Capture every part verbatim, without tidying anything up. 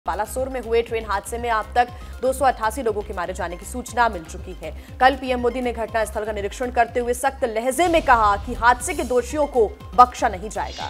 बालासोर में हुए ट्रेन हादसे में अब तक दो सौ अट्ठासी लोगों के मारे जाने की सूचना मिल चुकी है। कल पीएम मोदी ने घटनास्थल का निरीक्षण करते हुए सख्त लहजे में कहा कि हादसे के दोषियों को बख्शा नहीं जाएगा।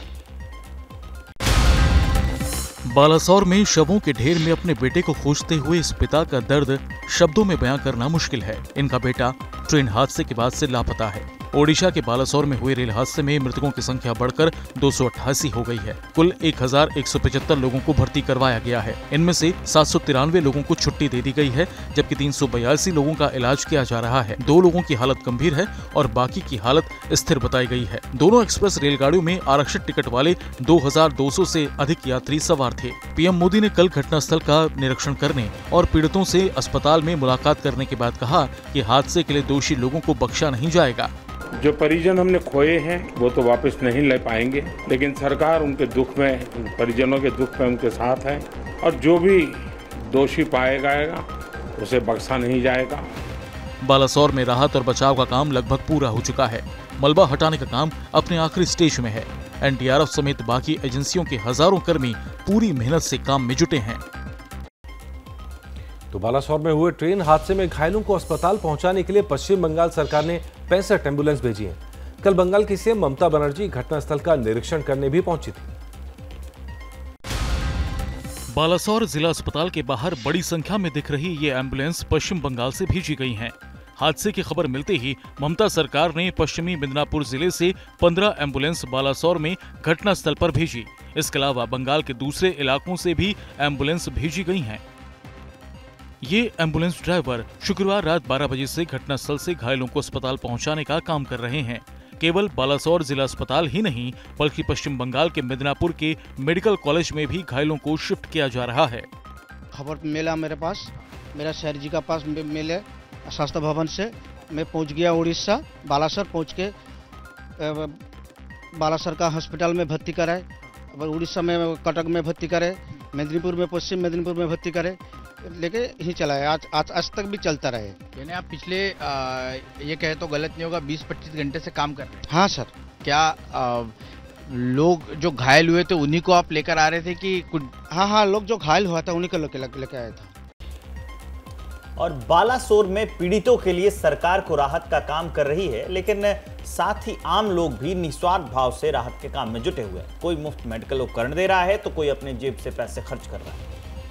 बालासोर में शवों के ढेर में अपने बेटे को खोजते हुए इस पिता का दर्द शब्दों में बयां करना मुश्किल है। इनका बेटा ट्रेन हादसे के बाद से लापता है। ओडिशा के बालासोर में हुए रेल हादसे में मृतकों की संख्या बढ़कर दो सौ अट्ठासी हो गई है। कुल एक हजार एक सौ पचहत्तर लोगों को भर्ती करवाया गया है। इनमें से सात सौ तिरानवे लोगों को छुट्टी दे दी गई है, जबकि तीन सौ बयासी लोगों का इलाज किया जा रहा है। दो लोगों की हालत गंभीर है और बाकी की हालत स्थिर बताई गई है। दोनों एक्सप्रेस रेलगाड़ियों में आरक्षित टिकट वाले दो हजार दो सौ से अधिक यात्री सवार थे। पीएम मोदी ने कल घटनास्थल का निरीक्षण करने और पीड़ितों से अस्पताल में मुलाकात करने के बाद कहा कि हादसे के लिए दोषी लोगों को बख्शा नहीं जाएगा। जो परिजन हमने खोए हैं वो तो वापस नहीं ले पाएंगे, लेकिन सरकार उनके दुख में, परिजनों के दुख में उनके साथ है और जो भी दोषी पाया जाएगा उसे बख्शा नहीं जाएगा। बालासोर में राहत और बचाव का काम लगभग पूरा हो चुका है। मलबा हटाने का काम अपने आखिरी स्टेज में है। एनडीआरएफ समेत बाकी एजेंसियों के हजारों कर्मी पूरी मेहनत से काम में जुटे हैं। तो बालासोर में हुए ट्रेन हादसे में घायलों को अस्पताल पहुंचाने के लिए पश्चिम बंगाल सरकार ने पैंसठ एम्बुलेंस भेजी हैं। कल बंगाल की सीएम ममता बनर्जी घटनास्थल का निरीक्षण करने भी पहुंची थी। बालासोर जिला अस्पताल के बाहर बड़ी संख्या में दिख रही ये एम्बुलेंस पश्चिम बंगाल से भेजी गई हैं। हादसे की खबर मिलते ही ममता सरकार ने पश्चिमी मिदनापुर जिले से पंद्रह एम्बुलेंस बालासोर में घटनास्थल पर भेजी। इसके अलावा बंगाल के दूसरे इलाकों से भी एम्बुलेंस भेजी गई हैं। ये एम्बुलेंस ड्राइवर शुक्रवार रात बारह बजे से घटनास्थल से घायलों को अस्पताल पहुंचाने का काम कर रहे हैं। केवल बालासोर जिला अस्पताल ही नहीं, बल्कि पश्चिम बंगाल के मिदनापुर के मेडिकल कॉलेज में भी घायलों को शिफ्ट किया जा रहा है। खबर मिला मेरे पास, मेरा शहर जी का पास मिले स्वास्थ्य भवन से मैं पहुंच गया उड़ीसा। बालासोर पहुंच के बालासोर का हॉस्पिटल में भर्ती कराए, उड़ीसा में कटक में भर्ती करे, मेदिनीपुर में, पश्चिम मेदिनीपुर में भर्ती करे, लेके ही चला है। आज आज आज तक भी चलता रहे। यानी आप पिछले आ, ये कहे तो गलत नहीं होगा, बीस पच्चीस घंटे से काम कर रहे हैं? हाँ सर। क्या आ, लोग जो घायल हुए थे उन्हीं को आप लेकर आ रहे थे कि कुछ? हाँ हाँ लोग जो घायल हुआ था उन्हीं को लेकर लेके आया था। और बालासोर में पीड़ितों के लिए सरकार को राहत का काम कर रही है, लेकिन साथ ही आम लोग भी निस्वार्थ भाव से राहत के काम में जुटे हुए हैं। कोई मुफ्त मेडिकल उपकरण दे रहा है तो कोई अपने जेब से पैसे खर्च कर रहा है।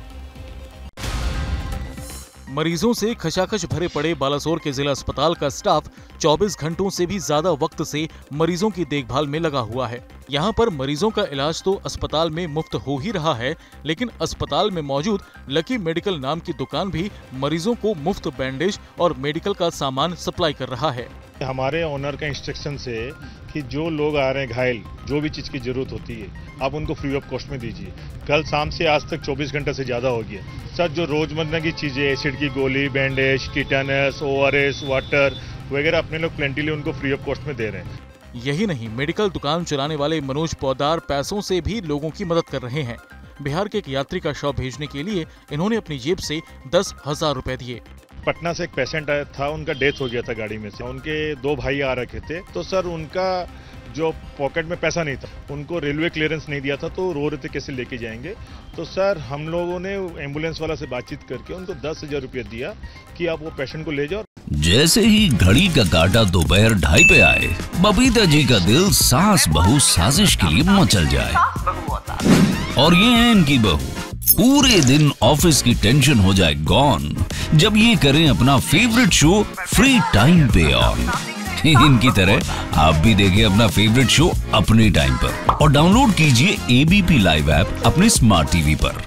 मरीजों से खचाखच भरे पड़े बालासोर के जिला अस्पताल का स्टाफ चौबीस घंटों से भी ज्यादा वक्त से मरीजों की देखभाल में लगा हुआ है। यहाँ पर मरीजों का इलाज तो अस्पताल में मुफ्त हो ही रहा है, लेकिन अस्पताल में मौजूद लकी मेडिकल नाम की दुकान भी मरीजों को मुफ्त बैंडेज और मेडिकल का सामान सप्लाई कर रहा है। हमारे ओनर का इंस्ट्रक्शन से कि जो लोग आ रहे हैं घायल, जो भी चीज की जरूरत होती है आप उनको फ्री ऑफ कॉस्ट में दीजिए। कल शाम से आज तक चौबीस घंटे से ज्यादा हो गया सर। जो रोजमर्रा की चीजें, एसिड की गोली, बैंडेज, टिटानस, ओआरएस, वाटर वगैरह अपने लोग प्लेंटिली उनको फ्री ऑफ कॉस्ट में दे रहे हैं। यही नहीं, मेडिकल दुकान चलाने वाले मनोज पौदार पैसों से भी लोगों की मदद कर रहे हैं। बिहार के एक यात्री का शव भेजने के लिए इन्होंने अपनी जेब से दस हजार रुपए दिए। पटना से एक पेशेंट आया था, उनका डेथ हो गया था गाड़ी में से। उनके दो भाई आ रखे थे, तो सर उनका जो पॉकेट में पैसा नहीं था, उनको रेलवे क्लियरेंस नहीं दिया था, तो रो रहे थे कैसे लेके जाएंगे। तो सर हम लोगों ने एम्बुलेंस वाला से बातचीत करके उनको दस हजार रुपया दिया कि आप वो पेशेंट को ले जाओ। जैसे ही घड़ी का काटा दोपहर ढाई पे आए, बबीता जी का दिल सास बहू साजिश के लिए मचल जाए। और ये है इनकी बहू, पूरे दिन ऑफिस की टेंशन हो जाए गॉन जब ये करें अपना फेवरेट शो फ्री टाइम पे ऑन। इनकी तरह आप भी देखें अपना फेवरेट शो अपने टाइम पर और डाउनलोड कीजिए एबीपी लाइव ऐप अपने स्मार्ट टीवी पर।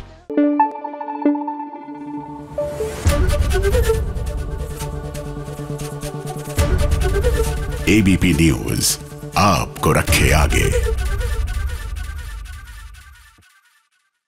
एबीपी न्यूज आपको रखे आगे।